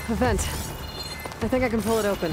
A vent. I think I can pull it open.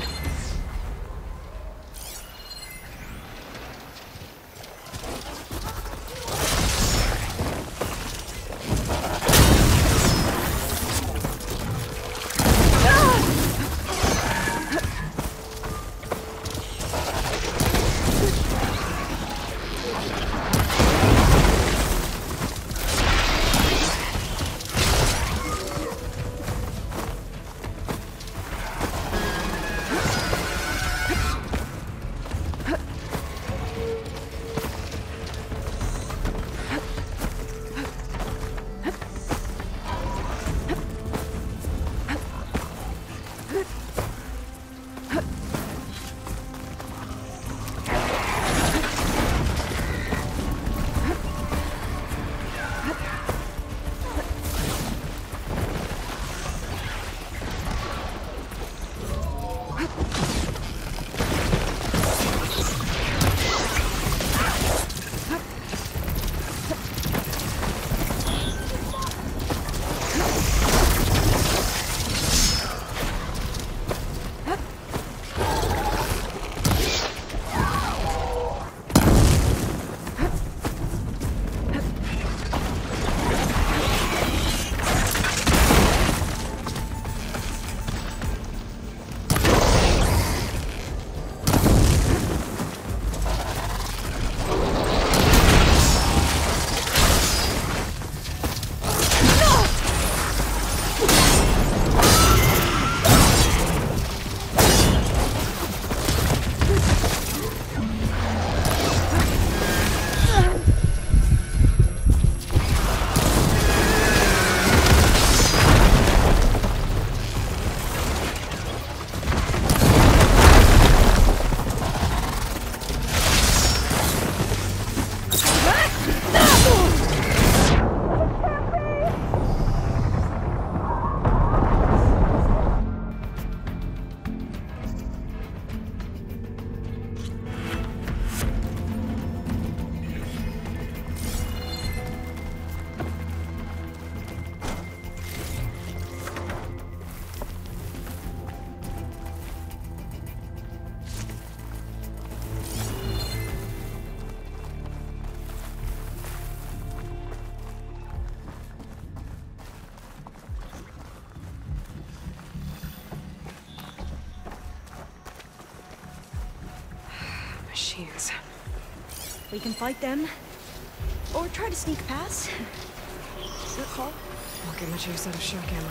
Machines. We can fight them, or try to sneak past. Your call. I'll get much use out of shock ammo.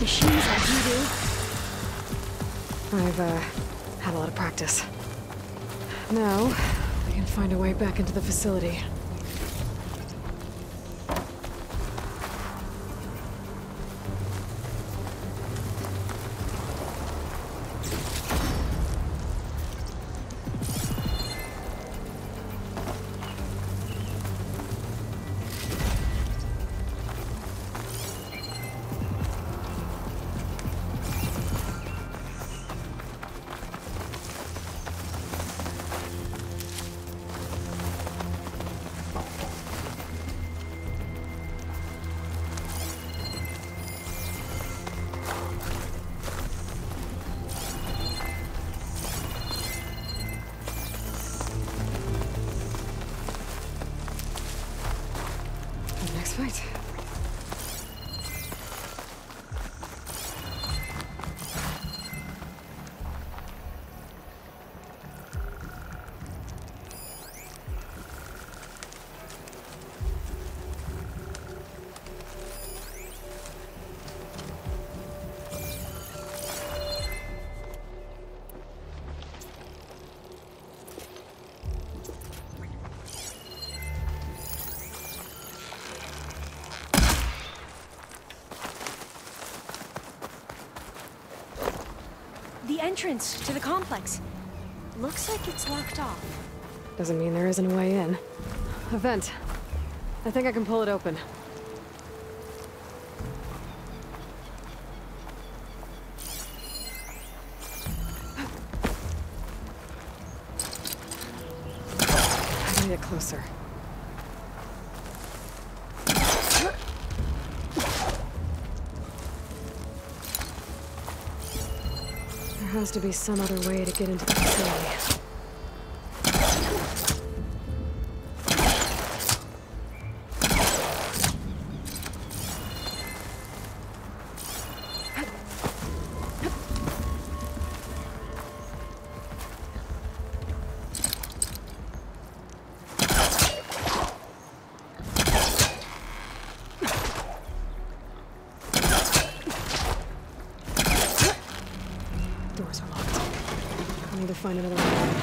machines like you do. I've, had a lot of practice. Now, we can find a way back into the facility. Next fight. The entrance to the complex. Looks like it's locked off. Doesn't mean there isn't a way in. A vent. I think I can pull it open. I need to get closer. There has to be some other way to get into the facility. Doors are locked. I need to find another way.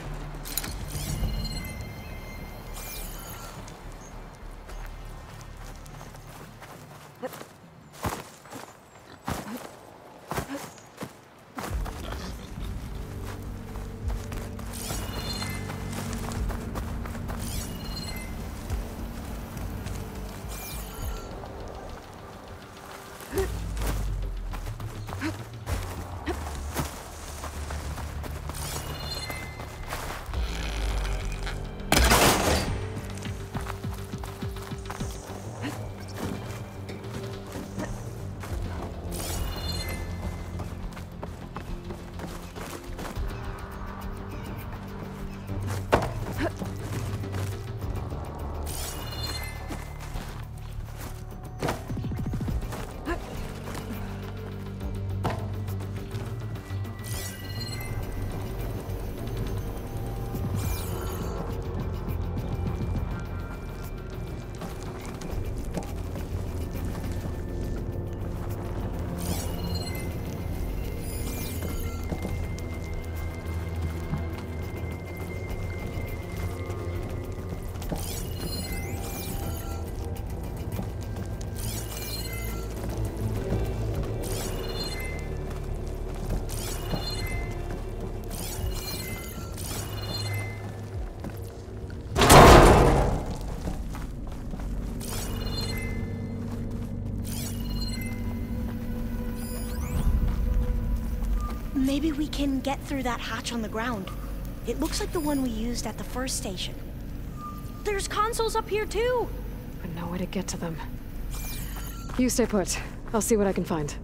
Maybe we can get through that hatch on the ground. It looks like the one we used at the first station. There's consoles up here too! But no way to get to them. You stay put. I'll see what I can find.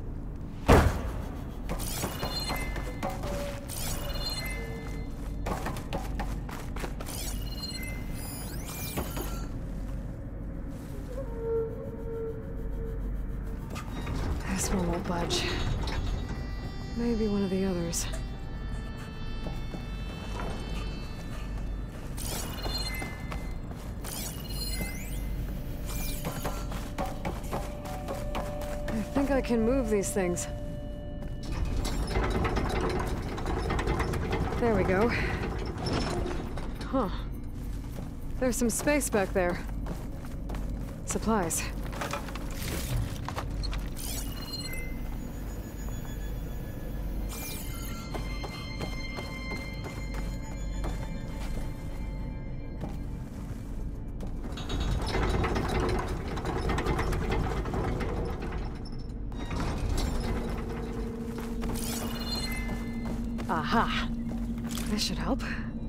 This one won't budge. Maybe one of the others. I think I can move these things. There we go. Huh. There's some space back there. Supplies. Aha! This should help.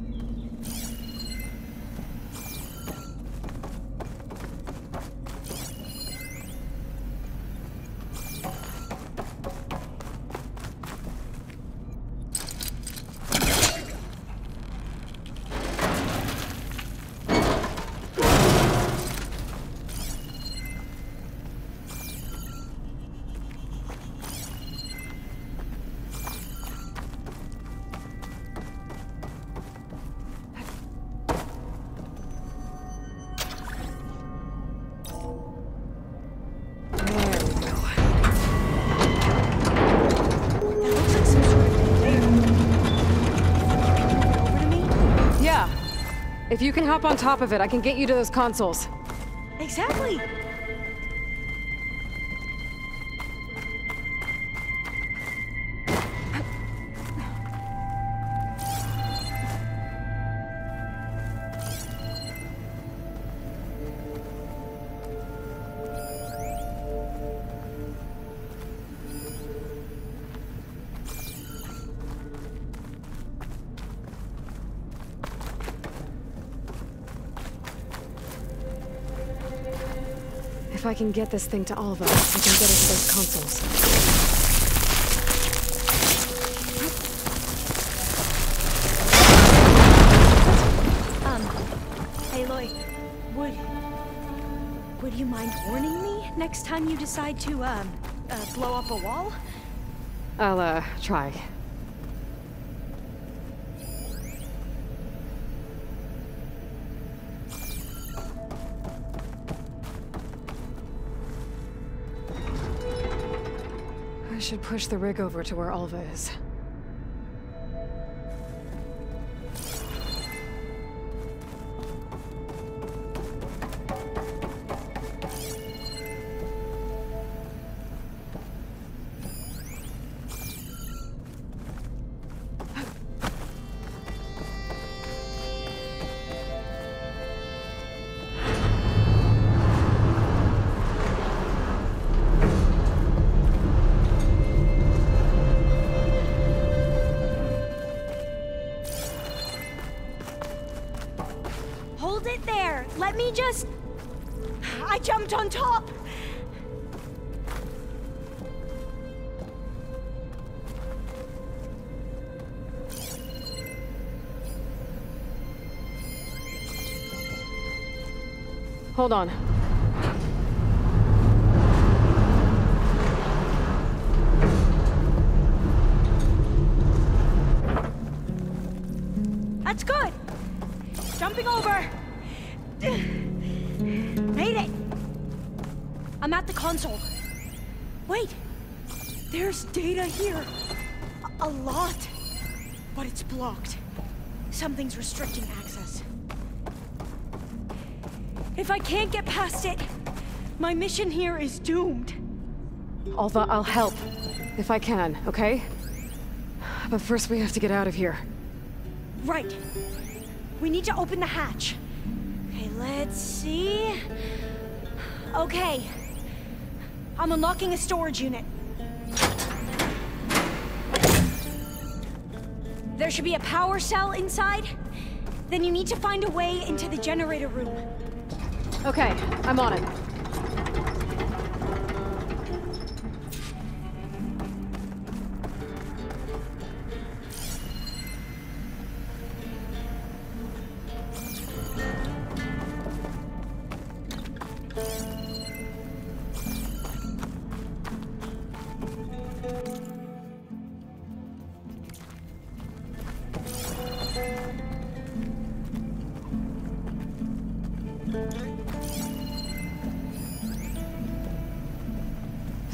If you can hop on top of it, I can get you to those consoles. Exactly! If I can get this thing to Alva, I can get us those consoles. Aloy, would you mind warning me next time you decide to, blow up a wall? I'll, try. I should push the rig over to where Alva is. Hold it there! Let me just... I jumped on top! Hold on. That's good! Jumping over! Made it! I'm at the console. Wait! There's data here! A lot! But it's blocked. Something's restricting access. If I can't get past it, my mission here is doomed. Alva, I'll help. If I can, okay? But first we have to get out of here. Right. We need to open the hatch. Okay, let's see... Okay. I'm unlocking a storage unit. There should be a power cell inside. Then you need to find a way into the generator room. Okay, I'm on it.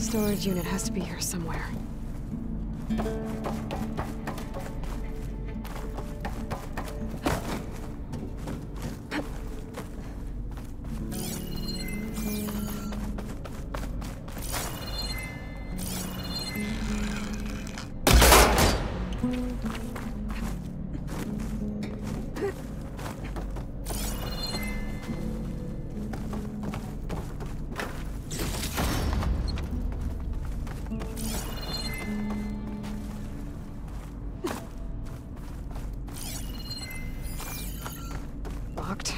Storage unit has to be here somewhere. Locked.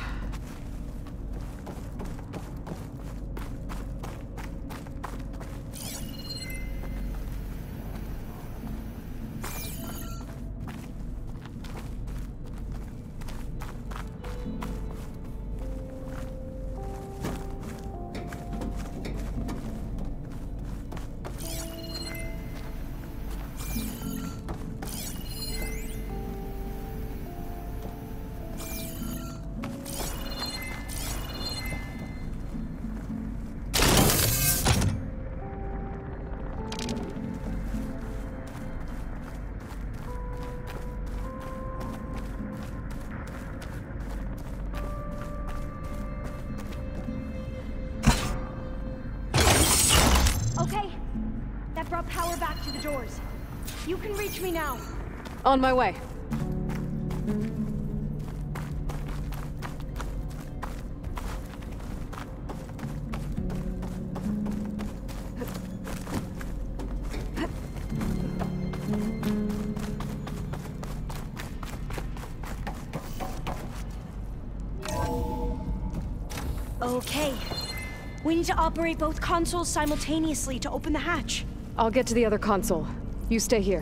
Okay, that brought power back to the doors. You can reach me now. On my way. Okay. We need to operate both consoles simultaneously to open the hatch. I'll get to the other console. You stay here.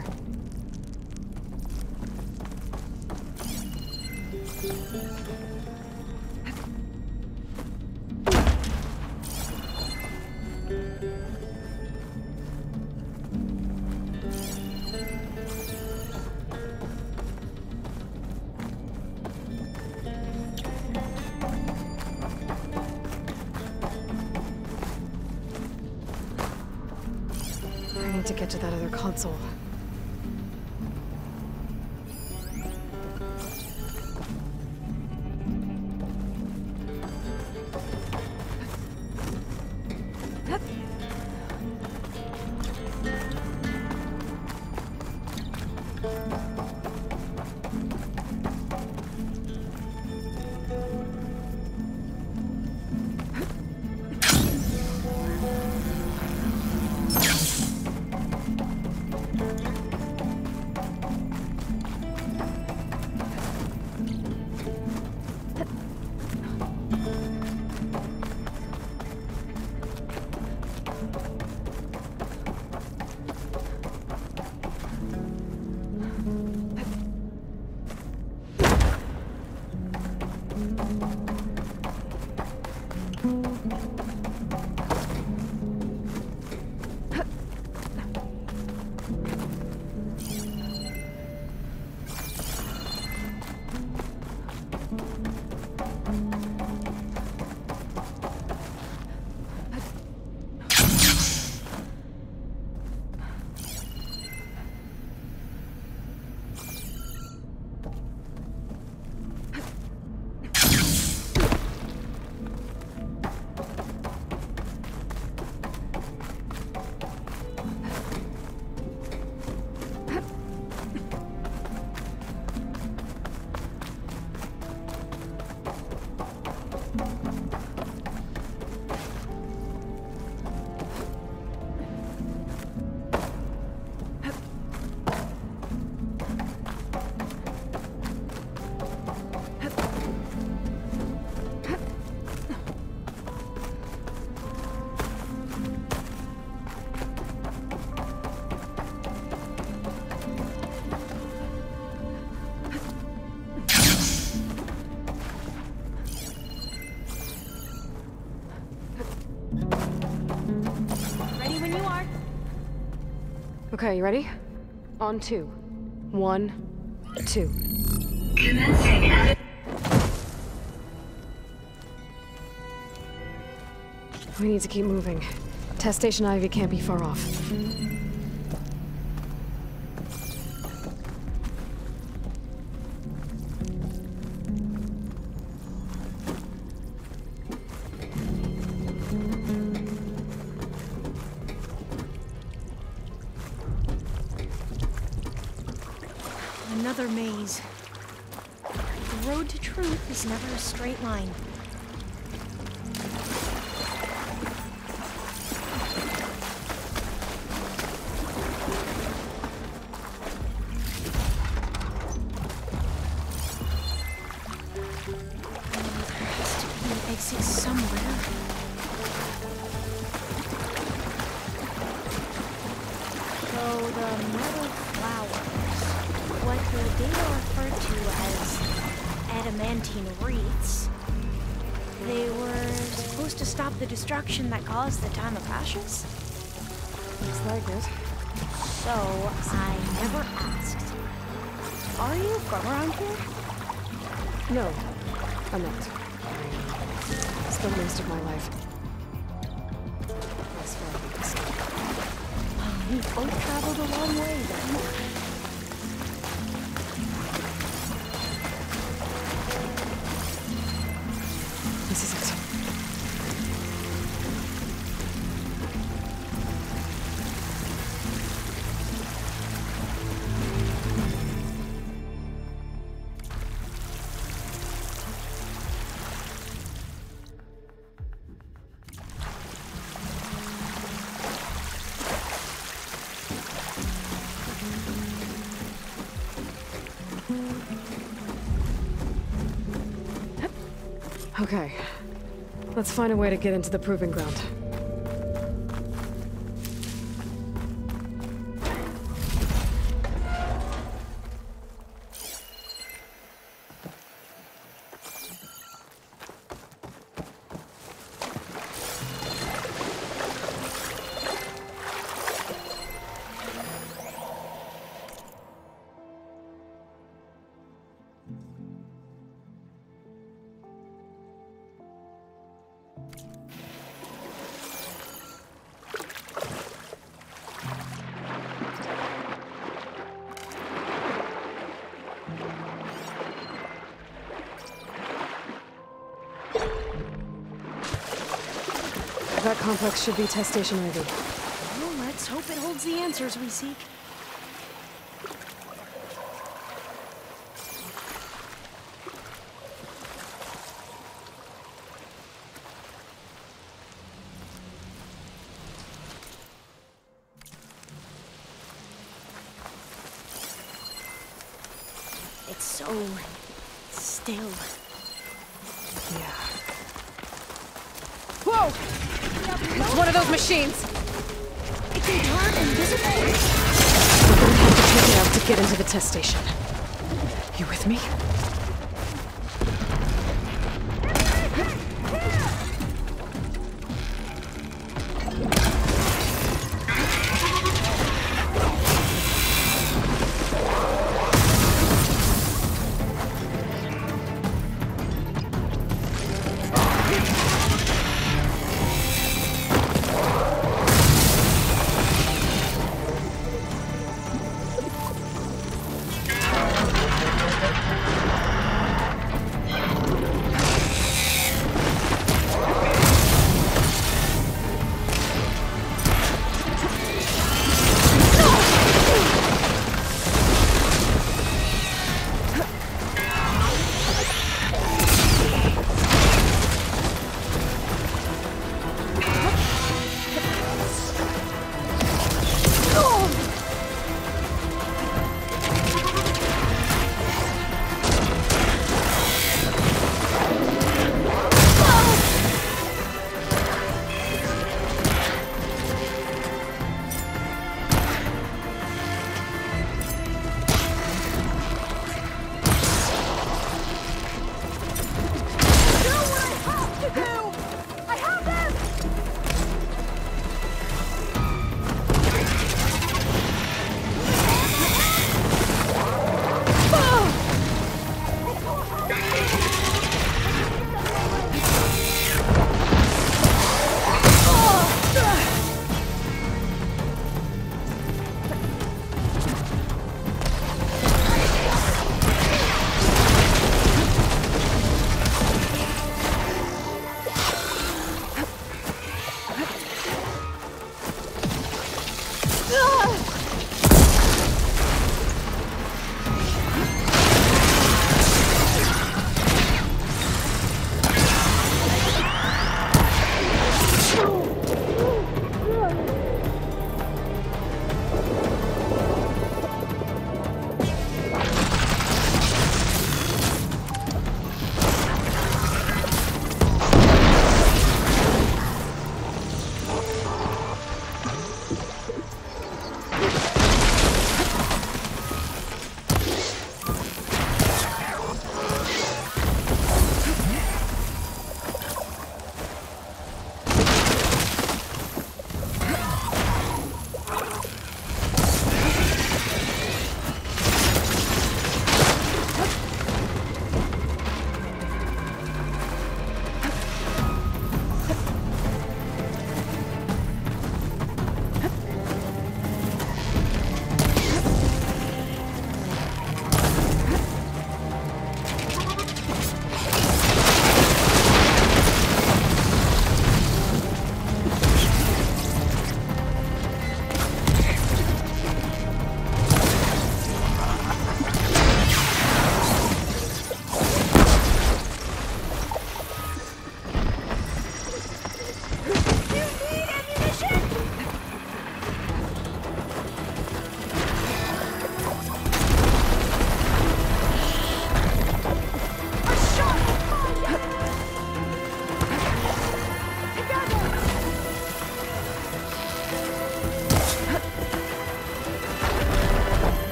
I need to get to that other console. Okay, you ready? On two. 1, 2. Commencing. We need to keep moving. Test Station Ivy can't be far off. Another maze. The road to truth is never a straight line. Exit somewhere. So the metal flowers, what the data referred to as adamantine wreaths, they were supposed to stop the destruction that caused the Time of Ashes? Looks like it. So I never asked. Are you from around here? No, I'm not. I spent most of my life. As far east. We both traveled a long way then. This is it. Okay. Let's find a way to get into the proving ground. That complex should be Test Station Ivy. Well, let's hope it holds the answers we seek. It's so still. Yeah. Whoa! It's one of those machines! It can turn invisible? We're gonna have to take it out to get into the test station. You with me?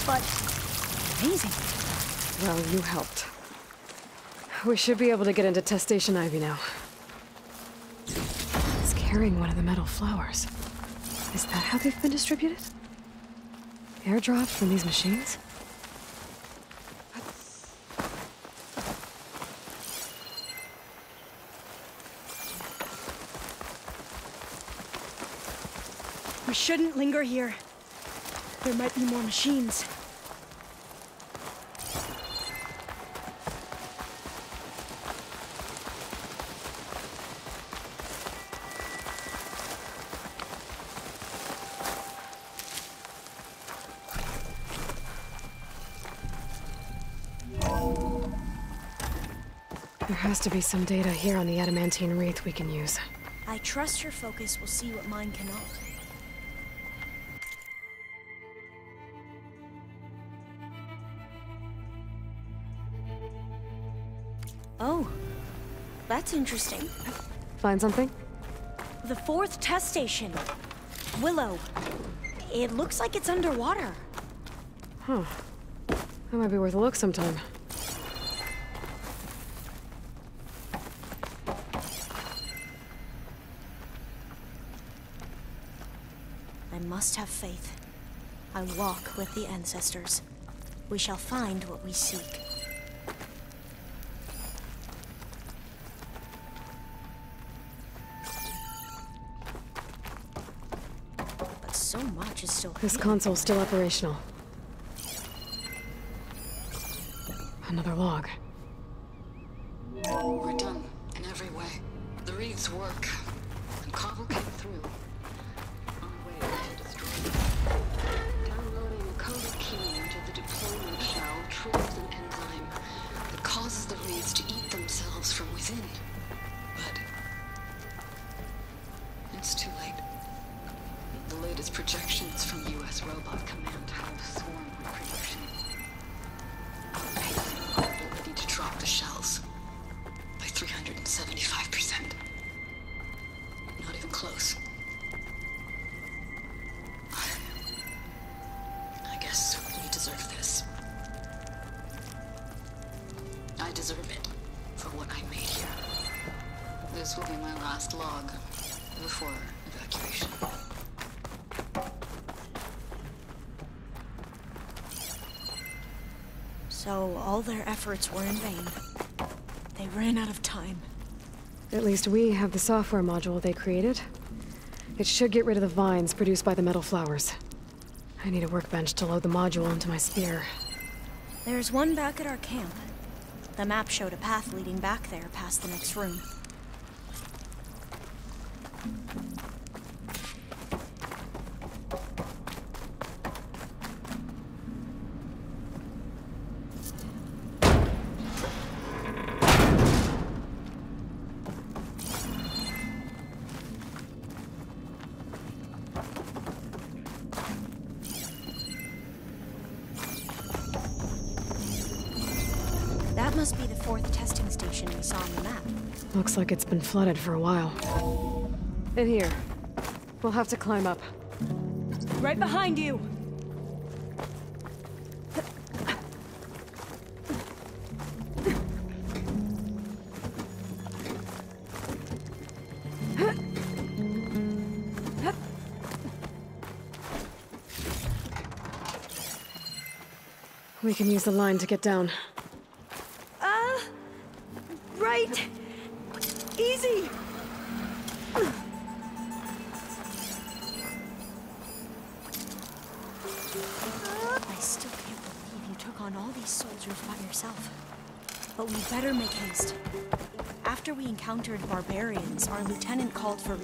but amazing. Well, you helped. We should be able to get into Test Station Ivy now. It's carrying one of the metal flowers. Is that how they've been distributed? Airdropped from these machines? We shouldn't linger here. There might be more machines. There has to be some data here on the adamantine wreath we can use. I trust your focus will see what mine cannot. Oh, that's interesting. Find something? The 4th test station. Willow. It looks like it's underwater. Huh. That might be worth a look sometime. I must have faith. I walk with the ancestors. We shall find what we seek. But so much is still This hidden. console's still operational. Another log. We're done in every way. The wreaths work. And Cobble came through. On the way to destroy them. Downloading a coded key into the deployment shell triggers an enzyme that causes the wreaths to eat themselves from within. But it's too late. The latest projections from U.S. Robot Command have sworn reproduction. Outpacing our ability to drop the shells by 375%. Not even close. I guess we deserve this. I deserve it for what I made here. This will be my last log before evacuation. So all their efforts were in vain. They ran out of time. At least we have the software module they created. It should get rid of the vines produced by the metal flowers. I need a workbench to load the module into my spear. There's one back at our camp. The map showed a path leading back there past the next room. That must be the 4th testing station we saw on the map. Looks like it's been flooded for a while. In here. We'll have to climb up. Right behind you! We can use the line to get down. Right! Easy! I still can't believe you took on all these soldiers by yourself. But we better make haste. After we encountered barbarians, our lieutenant called for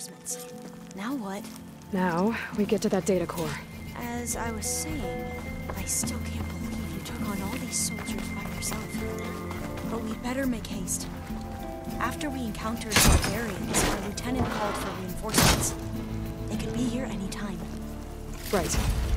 reinforcements. Now what? Now, we get to that data core. As I was saying, I still can't believe you took on all these soldiers by yourself. But we better make haste. After we encountered barbarians, our lieutenant called for reinforcements. They could be here any time. Right.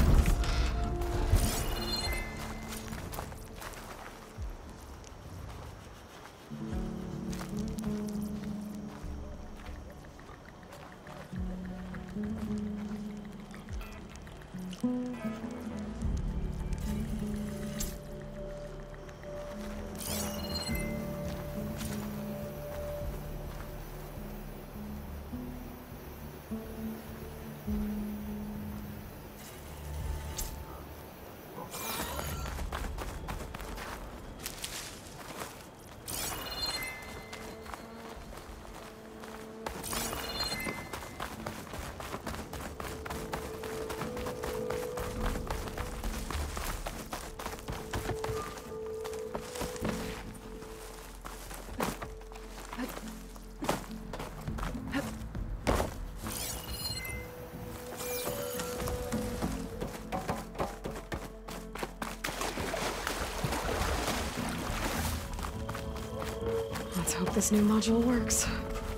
Let's hope this new module works.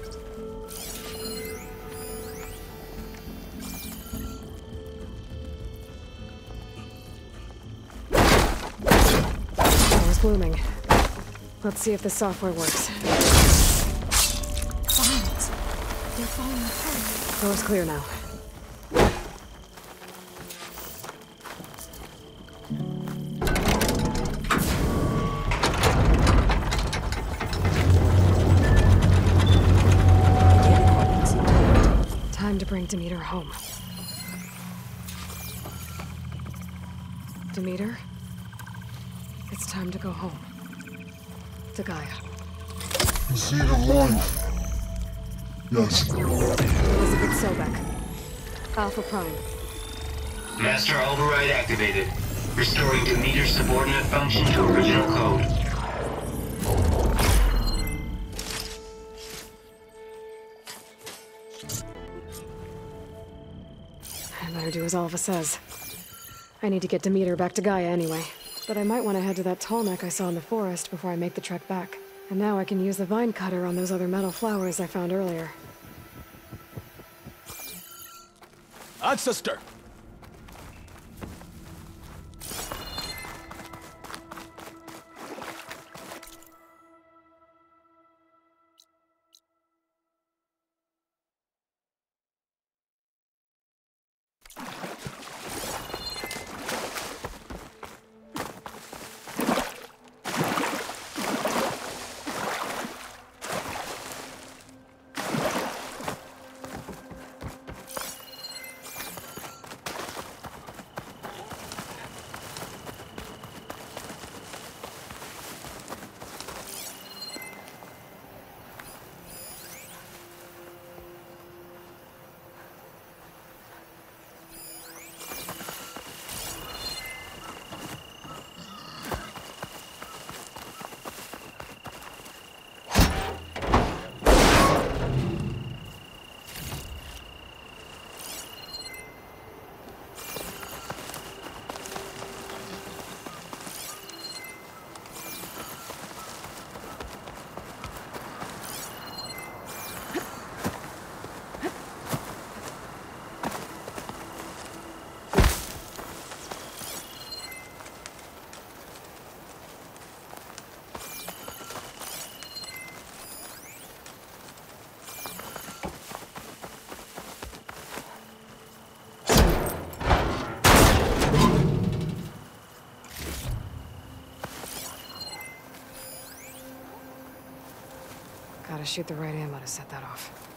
Door's blooming. Let's see if the software works. Vines! They're falling apart. Door's clear now. Time to bring Demeter home. Demeter? It's time to go home. To Gaia. The seed of life. Yes. Elizabeth Sobek. Alpha Prime. Master override activated. Restoring Demeter's subordinate function to original code. I better do as Alpha says. I need to get Demeter back to Gaia anyway. But I might want to head to that tall neck I saw in the forest before I make the trek back. And now I can use the vine cutter on those other metal flowers I found earlier. Ancestor! Gotta shoot the right ammo to set that off.